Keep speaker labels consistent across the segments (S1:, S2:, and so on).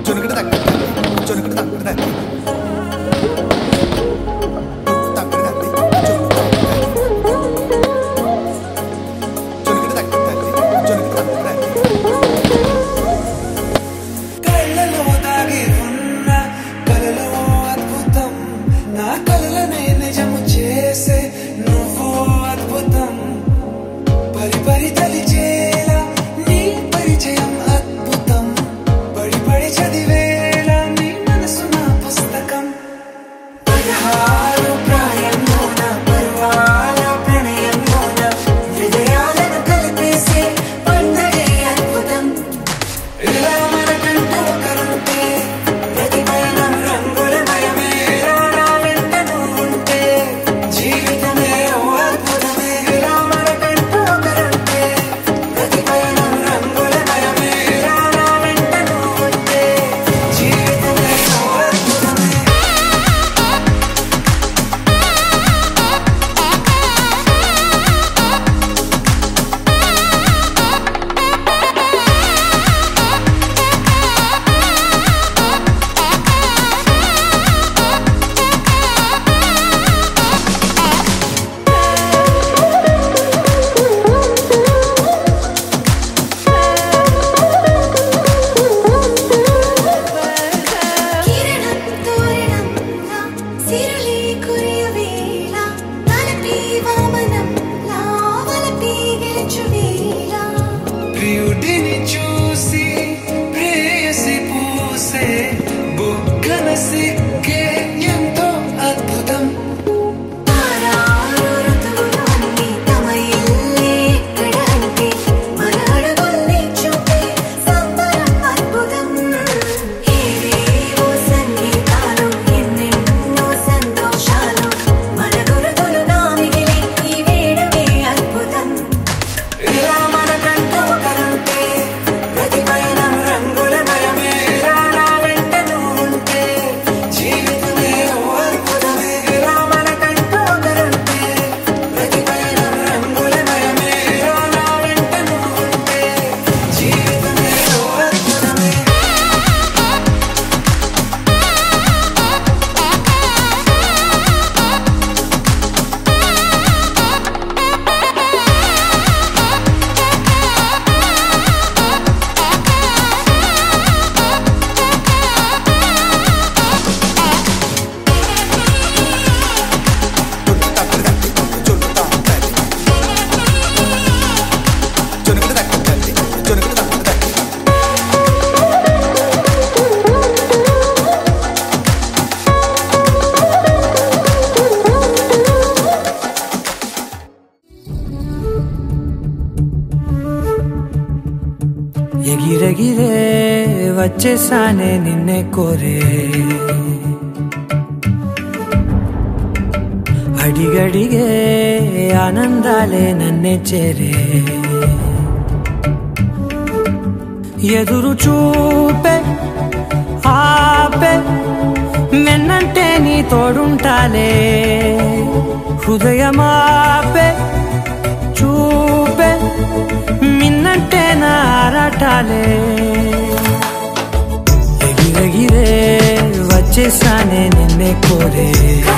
S1: ఎగిరెగిరే వచ్చేసానే నిన్నే కోరే అడిగడిగే ఆనందాలే నన్నే చేరే ఎదురు చూపే ఆపే మెన్నంటే నీ తోడుంటాలే హృదయమాపే చూపే మిన్నంటే నారాటాలే ఎగిరెగిరే వచ్చేసానే నిన్నే కోరే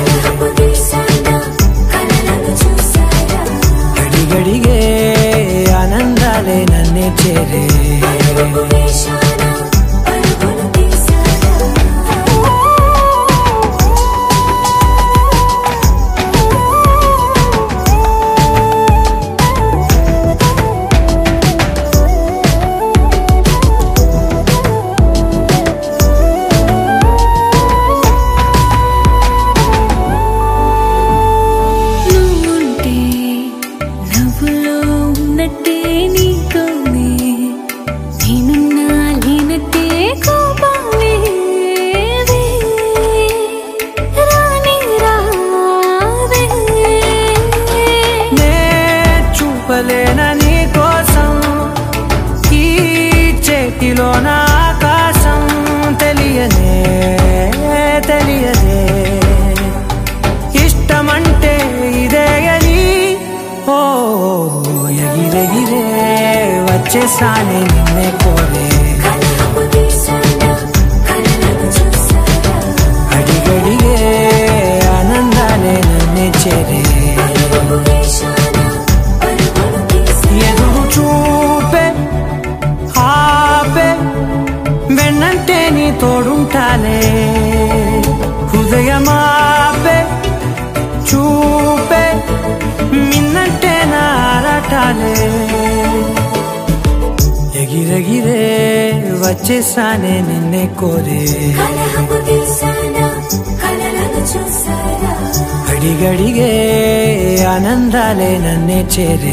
S1: అడిగడిగే ఆనందాలే నన్నే చేరే ఆకాశం తెలియదే తెలియదే ఇష్టమంటే ఇదే అని ఓ ఎగిరెగిరే వచ్చేసానే నిన్నే కోరే తోడుంటాలే హృదయమాపే చూపే మిన్నంటే నారాటాలే ఎగిరెగిరే వచ్చేసానే నిన్నే కోరే గడిగడిగే ఆనందాలే నన్నే చేరే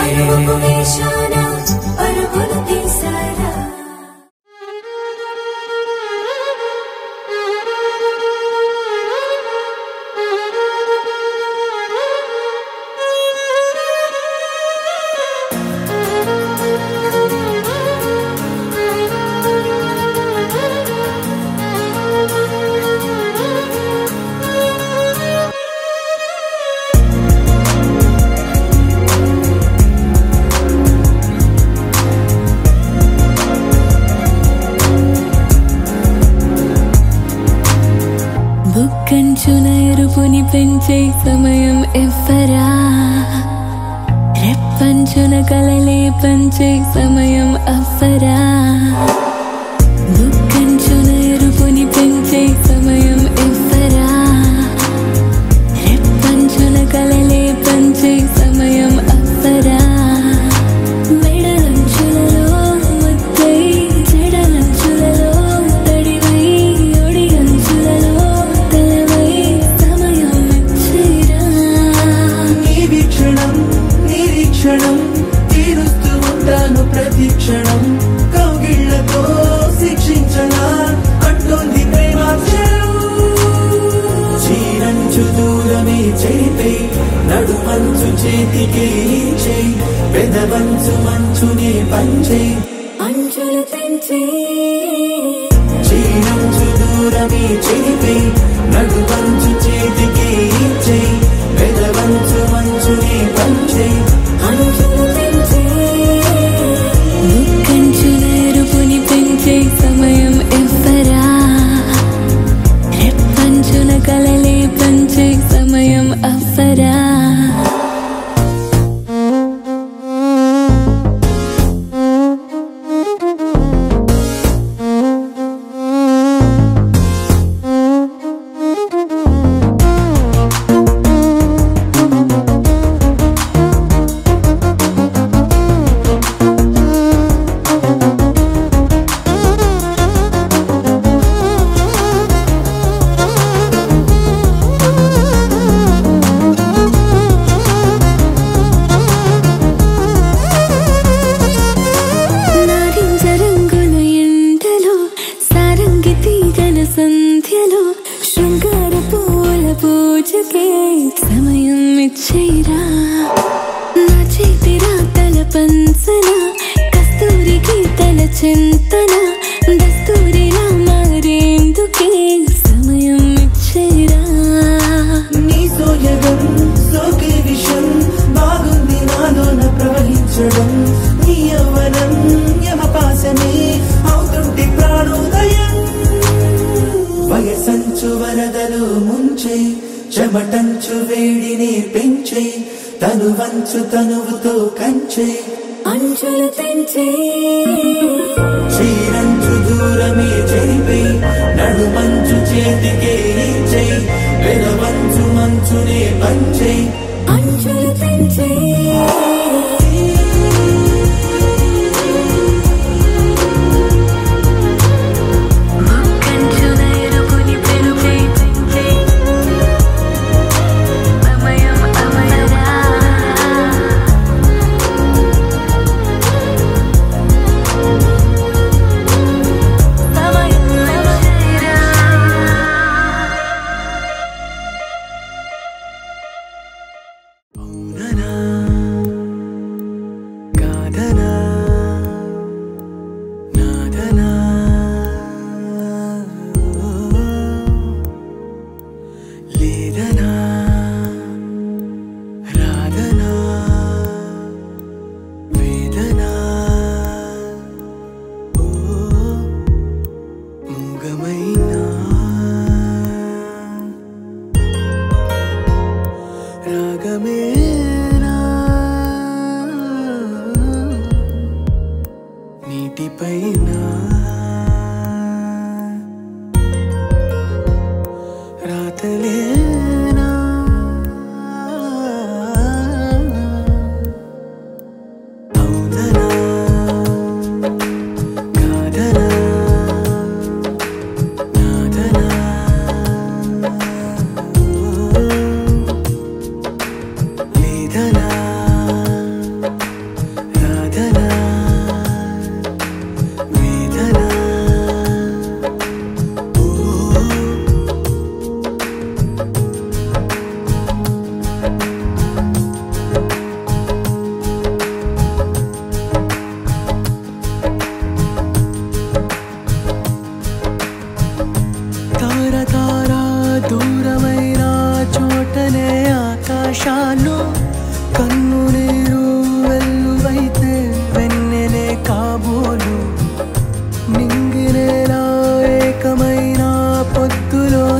S2: కంచున ఎరుపుని పెంచే సమయం ఎవ్వరా రెప్పంచున కలలే పంచే సమయం అవ్వరా కంచున ఎరుపుని పెంచే సమయం ఎవ్వరా రెప్పంచున కలలే పంచే సమయం అవ్వరా మెడలంచులలో ముద్దై చెడలంచులలో తడివై ఒడి అంచులలో
S1: నిరీక్షణం తీరుస్తూ ఉంటాను ప్రతిక్షణం కౌగిళ్లతో శిక్షించనా అంటోంది ప్రేమాక్షరం చీరంచు దూరమే చేపే నడుమంచు చేతికే చేయి పెదవంచు మంచునే పంచే అంచులు తెంచే చీరంచు దూరమే చేపే నడుమంచు చేతికే చేయి పెదవంచు మంచునే పంచే అంచులు తెంచే
S2: కంచున ఎరుపుని పెంచే సమయం ఎవ్వరా రెప్పంచున కలలే పంచే సమయం అవ్వరా సమయం ఇచ్చేరా నా చేతి రాతల పంచన కస్తూరికి తల చింతన దస్తూరిలా మారేందుకే సమయం ఇచ్చేరా
S1: నీ సోయగం సోకే విషం బాగుంది నాలోన ప్రవహించడం నీ యవ్వనం యమపాసమే అవుతుంటే ప్రాణోదయం వయసంచు వరదలు ముంచే చెమటంచు వేడిని పెంచే తను వంచు తనువుతో కంచే
S2: అంచులు తెంచే
S1: చీరంచు దూరమే చెరిపే నడుమంచు చేతికే ఇచ్చే పెదవంచు మంచునే పంచే
S2: అంచులు తెంచే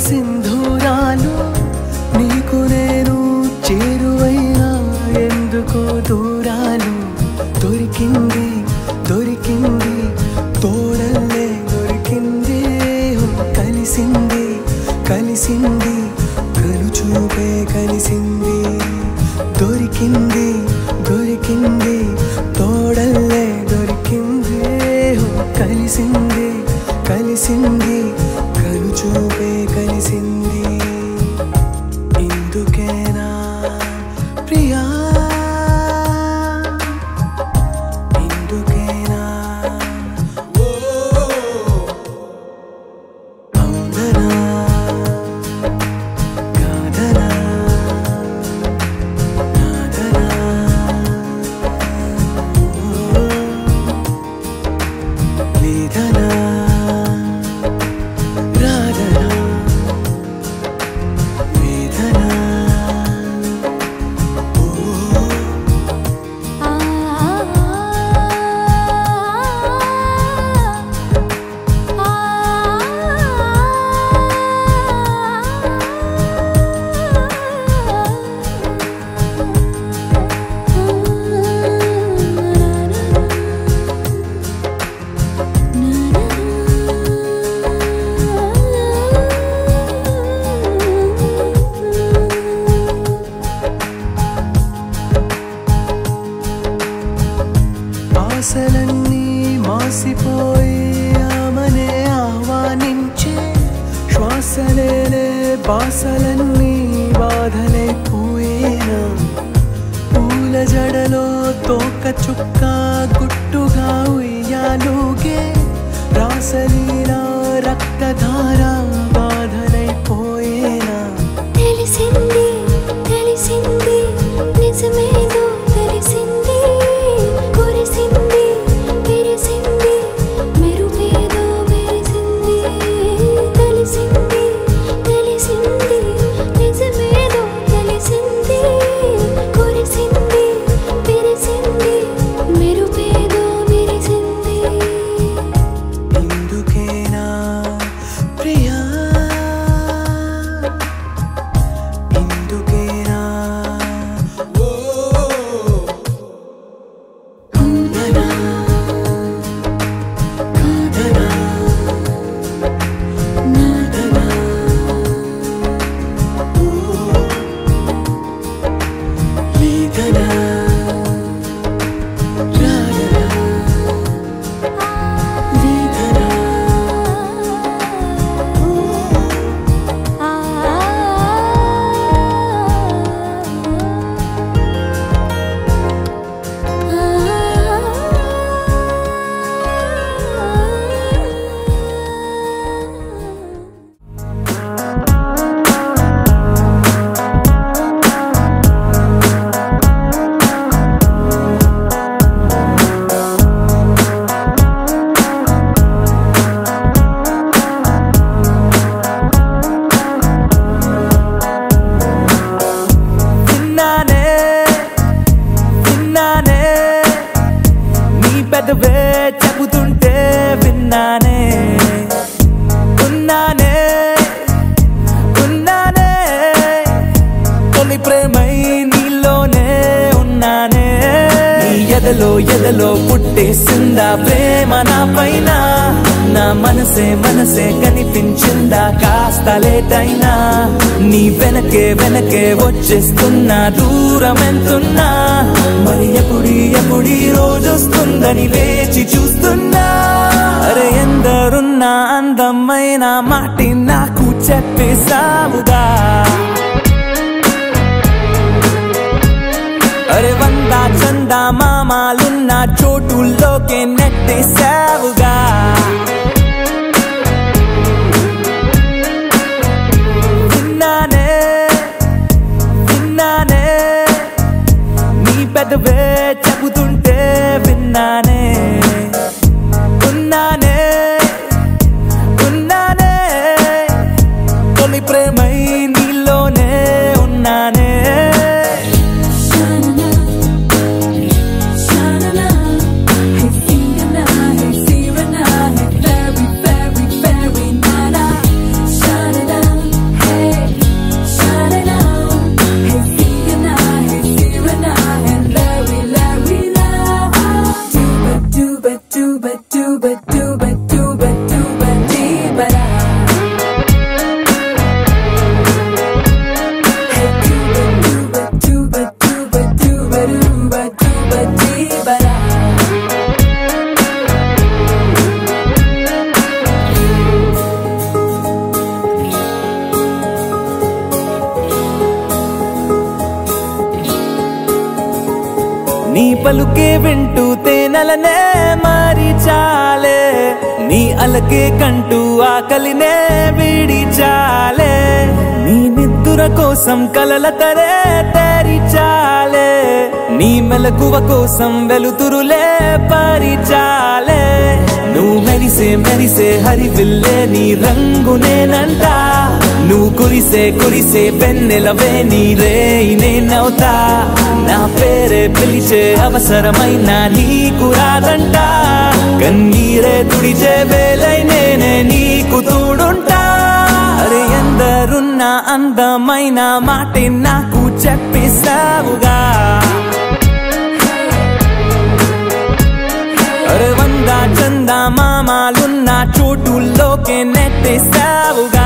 S3: సింధూరాలు నీకు నేను చేరువైనా ఎందుకో దూరాలు దొరికింది దొరికింది తోడల్లే దొరికింది కలిసింది కలిసింది కనుచూపే కలిసింది దొరికింది దొరికింది తోడల్లే దొరికింది కలిసింది కలిసింది కనుచూపే కలిసింది ఇందుకేనా ప్రియా ఇందుకేనా అవుననా కాదనా నాదనా లేదనా రాదనా వేదనా ఆశలన్నీ మాసిపోయి ఆమనే ఆహ్వానించే శ్వాసలేలే బాసలన్నీ బాధలైపోయేనా పూల జడలో తోక చుక్క గుట్టుగా ఉయ్యాలుగే రాసలీలా రక్తధార బాధలైపోయేనా
S2: తెలిసింది తెలిసింది నిజమేదో తెలిసింది కురిసింది విరిసింది మెరుపేదో మెరిసింది తెలిసింది తెలిసింది నిజమేదో తెలిసింది కురిసింది విరిసింది మెరుపేదో మెరిసింది
S3: ఇందుకేనా ప్రియా ఇందుకేనా అవుననా కాదనా నాదనా లేదనా రాదనా వేదనా విన్నానే విన్నానే నీ పెదవే చెబుతుంటే విన్నానే ఉన్నానే ఉన్నానే తొలి ప్రేమై నీలోనే ఉన్నానే నీ ఎదలో ఎదలో పుట్టేసిందా ప్రేమ నా పైన నా మనసే మనసే కనిపించిందా కాస్త లేటైనా నీ వెనకే వెనకే వచ్చేస్తున్నా దూరం ఎంతున్నా మరి ఎప్పుడీ రోజొస్తుందని వేచి చూస్తున్నా అరే ఎందరున్నా అందమైన మాటి నాకు చెప్పేసావుగా అరే వందా చందా మామాలున్న చోటుల్లోకే నెట్టేసావుగా విన్నానే విన్నానే నీ పెదవే చెబుతుంటే విన్నానే ఉన్నానే ఉన్నానే తొలి ప్రేమై నీలోనే ఉన్నానే
S2: Sha-na-na, sha-na-na, hey, sing-a-na, hey, see-ra-na,
S3: పలుకే వింటూ తేనెలనే మరిచాలే నీ అలకే కంటూ ఆకలినే విడిచాలే నీ నిద్దుర కోసం కలల తరే తెరిచాలే నీ మెలకువ కోసం వెలుతురులే పరిచాలే నువ్వు మెరిసే మెరిసే హరివిల్లే నీ రంగునేనంట నువ్వు కురిసే కురిసే పెన్నెలవే నీ రేయి నేనవుతా నా పేరే పిలిచే అవసరమైన నీకు రాదంట కన్నీరే తుడిచే వేలై నేనే నీకు తోడుంటా అరే ఎందరున్న అందమైన మాటే నాకు చెప్పేసావుగా అరే వంద చంద మామాలున్న చోటుల్లోకే నెట్టేసావుగా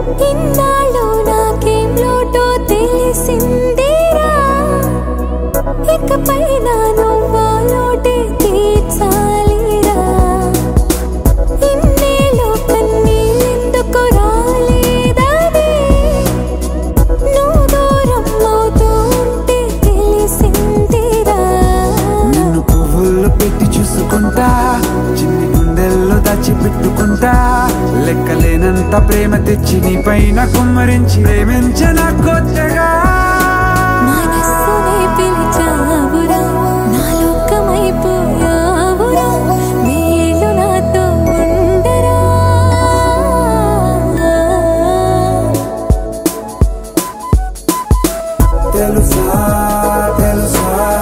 S2: ఇన్నాళ్ళు నాకేం లోటో తెలిసిందిరా, ఇకపై నా నువ్వా లోటే తీర్చాలిరా. ఇన్నేళ్ళు కన్నీళ్ళెందుకు రాలేదని నువ్వు దూరం అవుతూ ఉంటే తెలిసిందిరా.
S4: నిన్ను పువ్వుల్లో పెట్టి చూసుకుంటా, చిన్ని గుండెల్లో దాచిపెట్టుకుంటా, లెక్కలేనంత ప్రేమ తెచ్చి నీ పైన కుమ్మరించి ప్రేమించిన కొత్తగా.
S2: మనస్సునే పిలిచావురా, నా లోకమైపోయావురా, నీళ్ళు నాతో ఉండరా.
S4: తెలుసా తెలుసా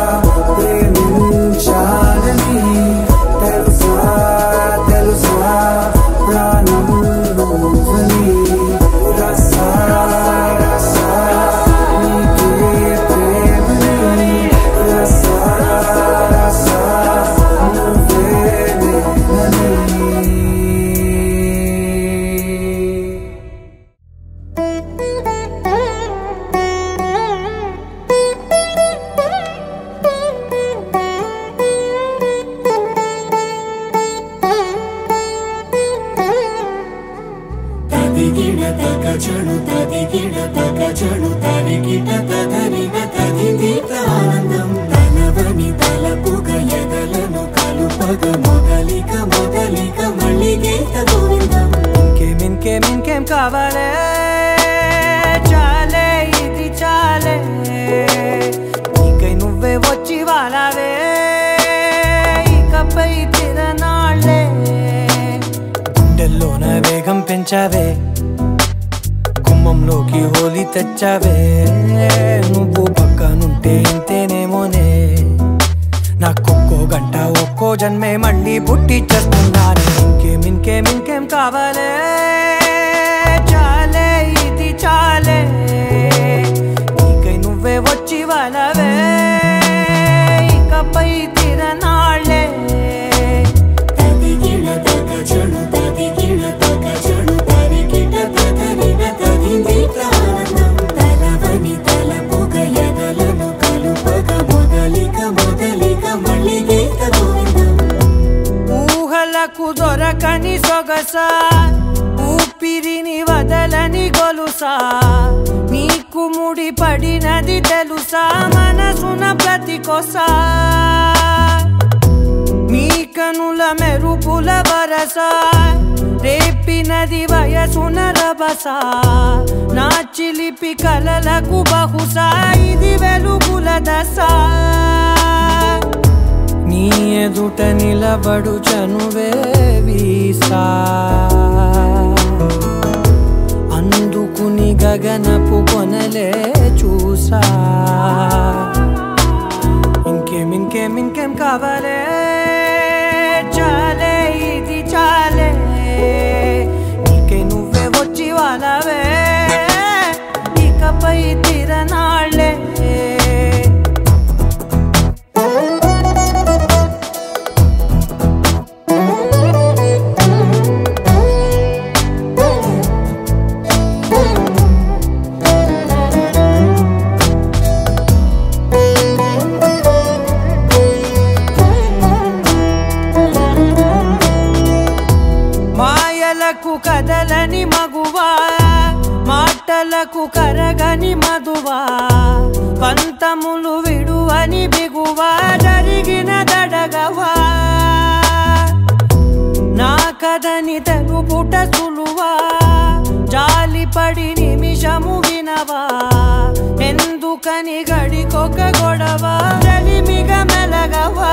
S4: ప్రేమించాలని, తెలుసా తెలుసా ప్రాణం నువ్వని, రసా రసా నీకే ప్రేమని, రసా రసా నువ్వే నేనని.
S1: తదిగిడ తగ చెడు తదిగిడ తగ చెడు తరిగిట తదరిన తదిదీత ఆనందం తనవని తలపుగ ఎదలను కలుపగ మొదలిక మొదలిక మళ్ళీ గీత గోవిందం.
S3: ఇంకేం కావాలే, చాలే ఇది చాలే, నీకై నువ్వే వచ్చి వాలావే, ఇకపై తిరనాళ్ళే. గుండెల్లోన వేగం పెంచావే, గుమ్మంలోకి హోలీ తెచ్చావే, నువ్వు పక్కనుంటే ఇంతేనేమోనే, నాకొక్కో గంట ఒక్కో జన్మే మళ్ళీ పుట్టి చేస్తున్నాను. ఇంకేం కావాలే, చాలే ఇది చాలే, నీకై నువ్వే వచ్చి వాళ్ళవే, ఇకపై తిరనాళ్ళే.
S1: తదిగిడ తగ చెడు తదిగిడ తగ చెడు తరిగిట తదరిన తదిదీత ఆనందం తనవని తలపుగ ఎదలను కలుపగ మొదలిక మొదలిక మళ్ళీ గీత గోవిందం.
S3: ఊహలకు దొరకని సొగసా, ఊపిరిని వదలని గొలుసా, నీకు ముడి పడినది తెలుసా, మనసున ప్రతి కొసా, నీ కనుల మెరుపుల వరస, రేపినది వయసున రభస, నా చిలిపి కలలకు బహుశా ఇది వెలుగుల దశ. నీ ఎదుట నిలబడు చనువే వీసా, అందుకుని గగనపు కొనలే చూసా. ఇంకేం కావాలే, చాలే ఇది చాలే, నీకై నువ్వే వచ్చి వాళ్ళవే, ఇకపై తిరనాళ్ళే. మాయలకు కదలని మగువా, మాటలకు కరగని మధువా, పంతములు విడువని బిగువా, జరిగిన దడగవా, నా కథని తెలుపుట సులువా, జాలిపడి నిమిషము వినవా, ఎందుకని గడికొక గొడవ, రలిమిగ మెలగవా.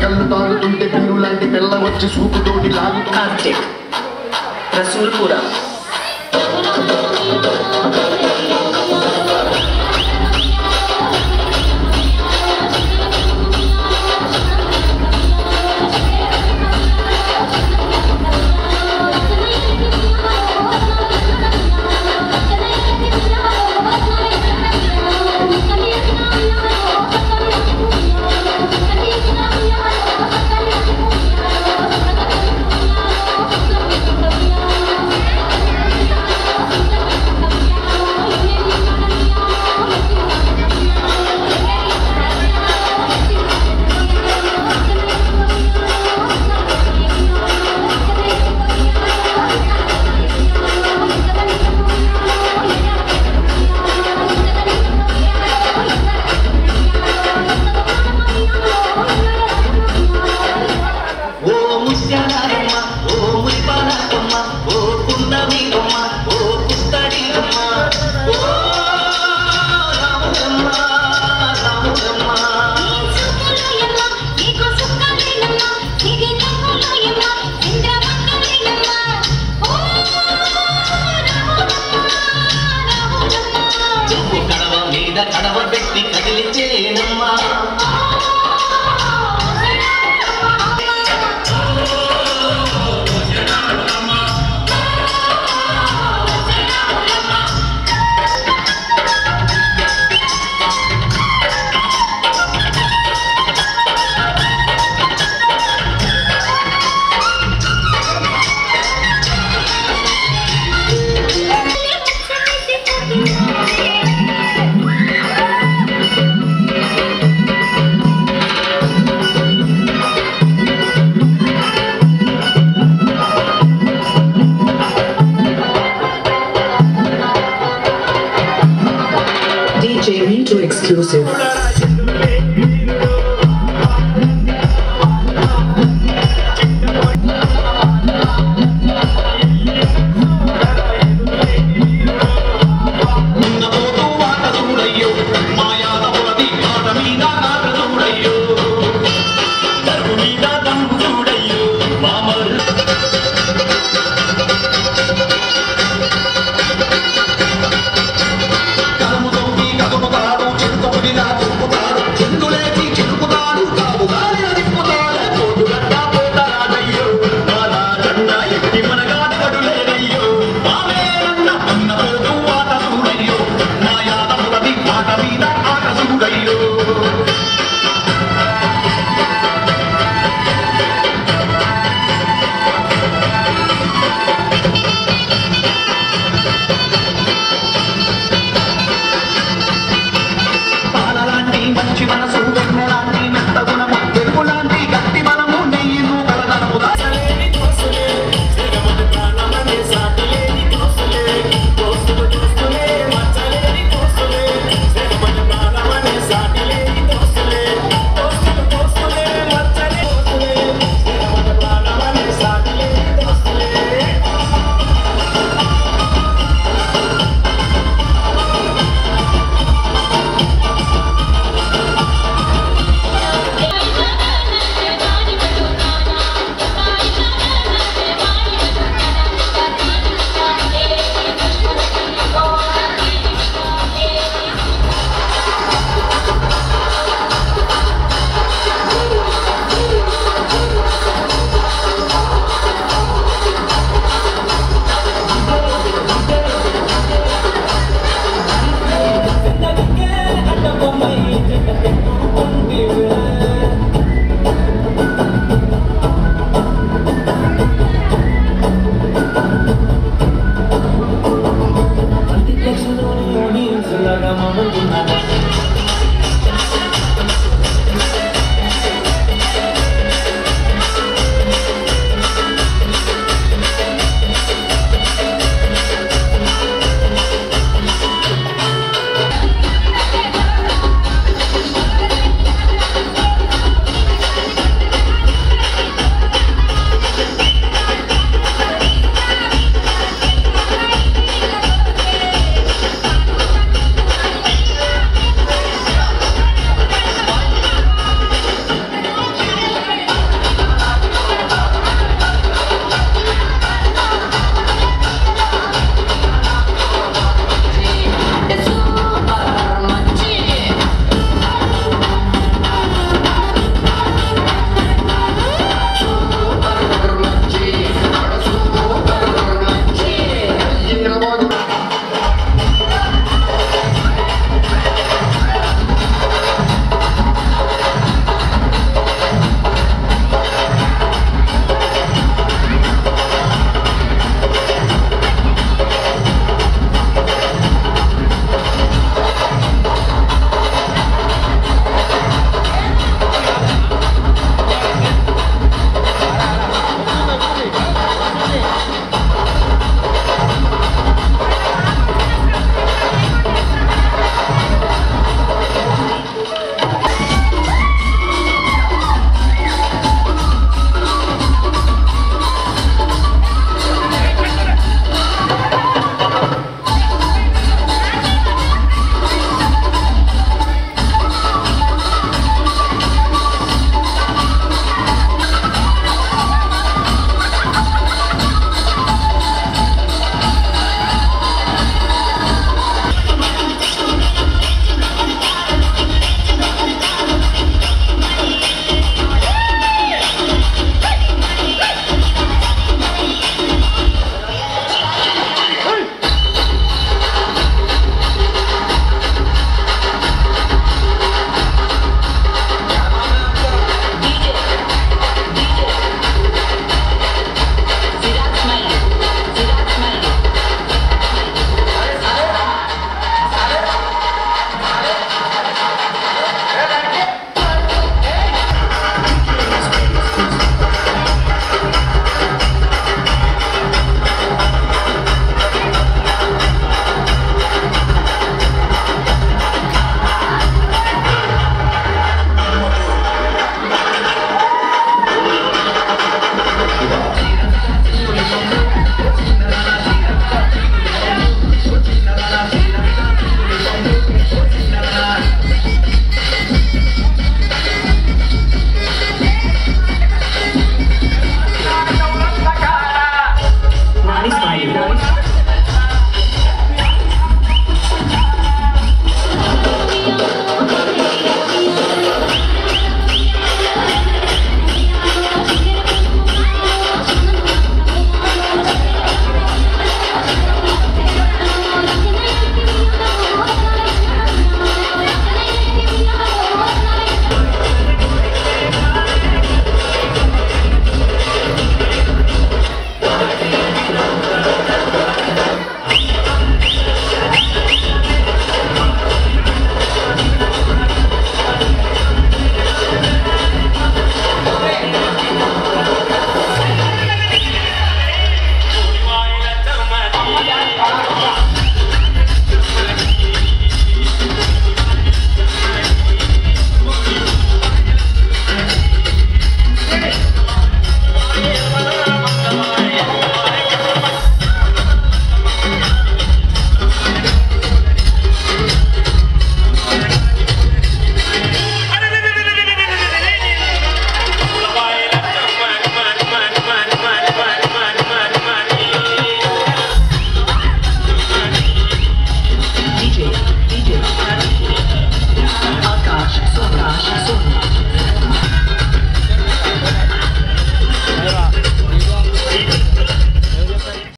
S5: కళ్ళు తాగుతుంటే పిల్లు లాంటి పిల్ల వచ్చి సూపుతోటి లాగు
S6: కార్తిక్ రసూల్పురా